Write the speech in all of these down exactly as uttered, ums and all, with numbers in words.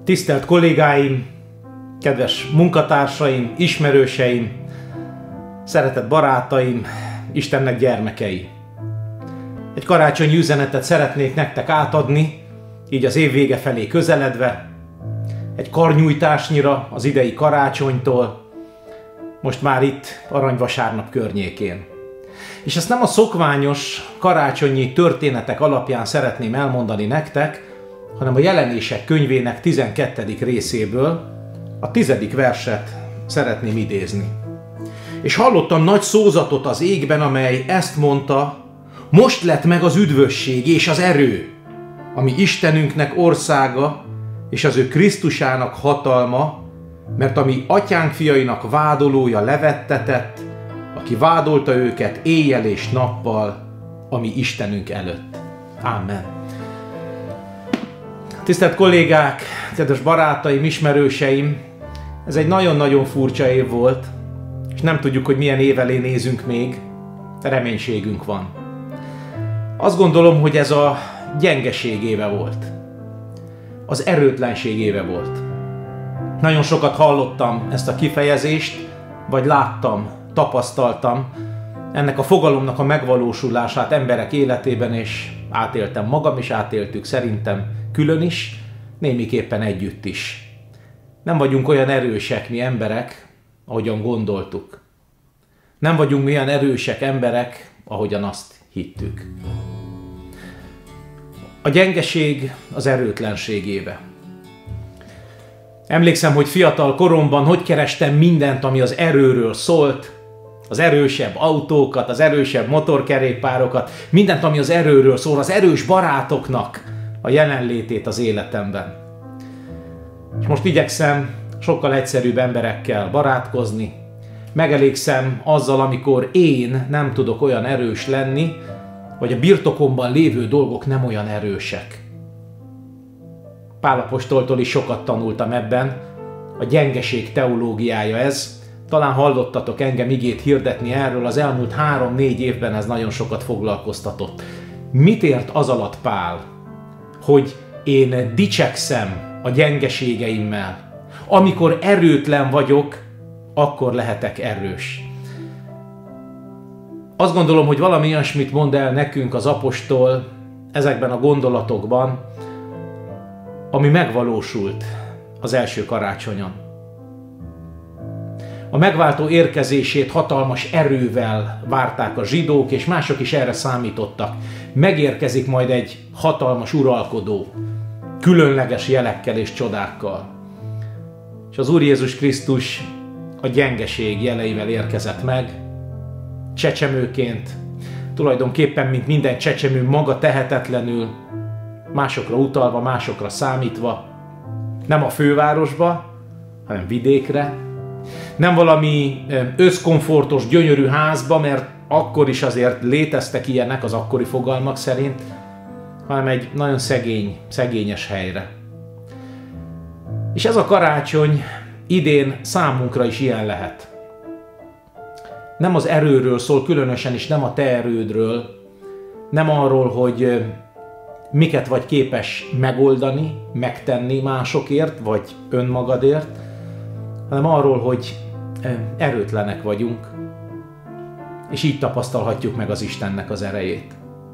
Tisztelt kollégáim, kedves munkatársaim, ismerőseim, szeretett barátaim, Istennek gyermekei! Egy karácsonyi üzenetet szeretnék nektek átadni, így az év vége felé közeledve, egy karnyújtásnyira az idei karácsonytól, most már itt Aranyvasárnap környékén. És ezt nem a szokványos karácsonyi történetek alapján szeretném elmondani nektek, hanem a Jelenések könyvének tizenkettedik részéből a tizedik verset szeretném idézni. És hallottam nagy szózatot az égben, amely ezt mondta: most lett meg az üdvösség és az erő, ami Istenünknek országa, és az ő Krisztusának hatalma, mert ami atyánk fiainak vádolója levettetett, aki vádolta őket éjjel és nappal, ami Istenünk előtt. Ámen. Tisztelt kollégák, kedves barátaim, ismerőseim, ez egy nagyon-nagyon furcsa év volt, és nem tudjuk, hogy milyen év elé nézünk még, de reménységünk van. Azt gondolom, hogy ez a gyengeség éve volt. Az erőtlenség éve volt. Nagyon sokat hallottam ezt a kifejezést, vagy láttam, tapasztaltam ennek a fogalomnak a megvalósulását emberek életében, és átéltem magam, és átéltük szerintem külön is, némiképpen együtt is. Nem vagyunk olyan erősek mi emberek, ahogyan gondoltuk. Nem vagyunk mi olyan erősek emberek, ahogyan azt hittük. A gyengeség az erőtlenség éve. Emlékszem, hogy fiatal koromban hogy kerestem mindent, ami az erőről szólt, az erősebb autókat, az erősebb motorkerékpárokat, mindent, ami az erőről szól, az erős barátoknak a jelenlétét az életemben. És most igyekszem sokkal egyszerűbb emberekkel barátkozni, megelégszem azzal, amikor én nem tudok olyan erős lenni, vagy a birtokomban lévő dolgok nem olyan erősek. Pál apostoltól is sokat tanultam ebben, a gyengeség teológiája ez. Talán hallottatok engem igét hirdetni erről, az elmúlt három-négy évben ez nagyon sokat foglalkoztatott. Mit ért az alatt Pál, hogy én dicsekszem a gyengeségeimmel? Amikor erőtlen vagyok, akkor lehetek erős. Azt gondolom, hogy valami olyasmit mond el nekünk az apostol ezekben a gondolatokban, ami megvalósult az első karácsonyon. A megváltó érkezését hatalmas erővel várták a zsidók, és mások is erre számítottak. Megérkezik majd egy hatalmas uralkodó, különleges jelekkel és csodákkal. És az Úr Jézus Krisztus a gyengeség jeleivel érkezett meg, csecsemőként, tulajdonképpen, mint minden csecsemő, maga tehetetlenül, másokra utalva, másokra számítva, nem a fővárosba, hanem vidékre, nem valami összkomfortos, gyönyörű házba, mert akkor is azért léteztek ilyenek az akkori fogalmak szerint, hanem egy nagyon szegény, szegényes helyre. És ez a karácsony idén számunkra is ilyen lehet. Nem az erőről szól, különösen is nem a te erődről, nem arról, hogy miket vagy képes megoldani, megtenni másokért, vagy önmagadért, hanem arról, hogy erőtlenek vagyunk, és így tapasztalhatjuk meg az Istennek az erejét.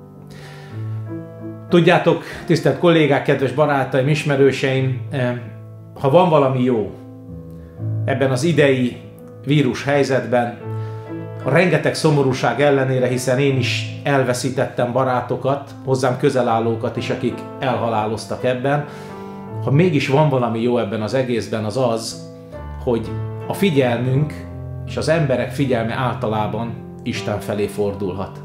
Tudjátok, tisztelt kollégák, kedves barátaim, ismerőseim, ha van valami jó ebben az idei vírus helyzetben, a rengeteg szomorúság ellenére, hiszen én is elveszítettem barátokat, hozzám közel állókat is, akik elhaláloztak ebben, ha mégis van valami jó ebben az egészben, az az, hogy a figyelmünk és az emberek figyelme általában Isten felé fordulhat.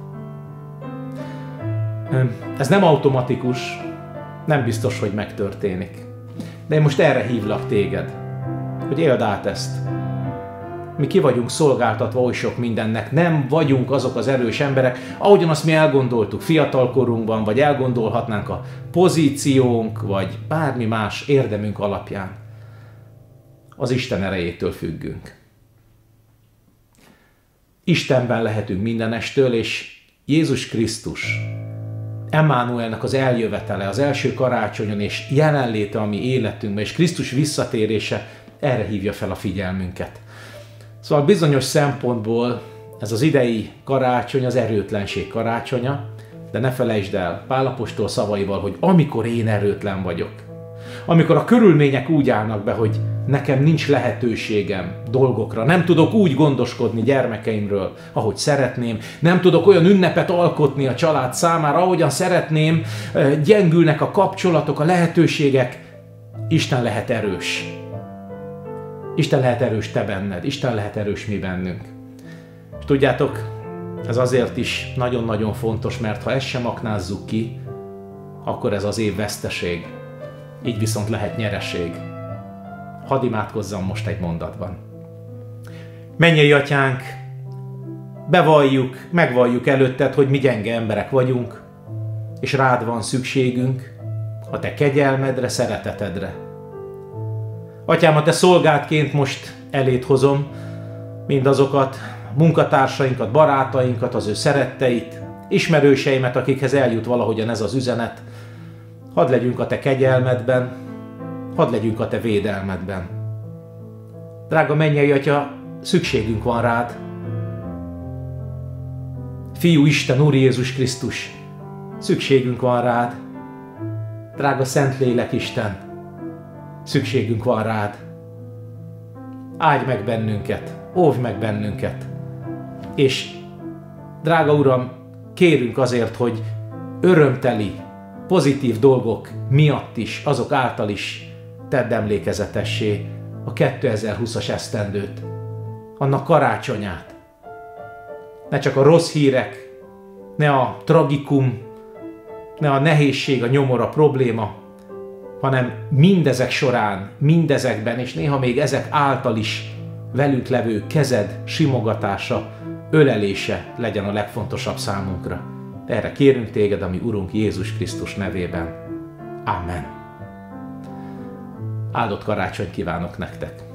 Ez nem automatikus, nem biztos, hogy megtörténik. De én most erre hívlak téged, hogy éld át ezt. Mi ki vagyunk szolgáltatva oly sok mindennek, nem vagyunk azok az erős emberek, ahogyan azt mi elgondoltuk fiatalkorunkban, vagy elgondolhatnánk a pozíciónk, vagy bármi más érdemünk alapján. Az Isten erejétől függünk. Istenben lehetünk mindenestől, és Jézus Krisztus Emmanuelnek az eljövetele, az első karácsonyon és jelenléte a mi életünkben, és Krisztus visszatérése erre hívja fel a figyelmünket. Szóval bizonyos szempontból ez az idei karácsony az erőtlenség karácsonya, de ne felejtsd el Pál apostol szavaival, hogy amikor én erőtlen vagyok, amikor a körülmények úgy állnak be, hogy nekem nincs lehetőségem dolgokra, nem tudok úgy gondoskodni gyermekeimről, ahogy szeretném, nem tudok olyan ünnepet alkotni a család számára, ahogyan szeretném, gyengülnek a kapcsolatok, a lehetőségek, Isten lehet erős. Isten lehet erős te benned, Isten lehet erős mi bennünk. És tudjátok, ez azért is nagyon-nagyon fontos, mert ha ezt sem aknázzuk ki, akkor ez az év veszteség. Így viszont lehet nyereség. Hadd imádkozzam most egy mondatban. Mennyei Atyánk, bevalljuk, megvalljuk előtted, hogy mi gyenge emberek vagyunk, és rád van szükségünk, a te kegyelmedre, szeretetedre. Atyám, a te szolgádként most eléd hozom mindazokat, munkatársainkat, barátainkat, az ő szeretteit, ismerőseimet, akikhez eljut valahogyan ez az üzenet. Hadd legyünk a te kegyelmedben, hadd legyünk a te védelmedben. Drága mennyei Atya, szükségünk van rád. Fiú Isten, Úr Jézus Krisztus, szükségünk van rád. Drága Szentlélek Isten, szükségünk van rád. Áldj meg bennünket, óvj meg bennünket. És drága Uram, kérünk azért, hogy örömteli, pozitív dolgok miatt is, azok által is tedd emlékezetessé a kétezer-húszas esztendőt, annak karácsonyát. Ne csak a rossz hírek, ne a tragikum, ne a nehézség, a nyomor, a probléma, hanem mindezek során, mindezekben, és néha még ezek által is velünk levő kezed simogatása, ölelése legyen a legfontosabb számunkra. Erre kérünk téged, ami Urunk Jézus Krisztus nevében. Amen. Áldott karácsonyt kívánok nektek!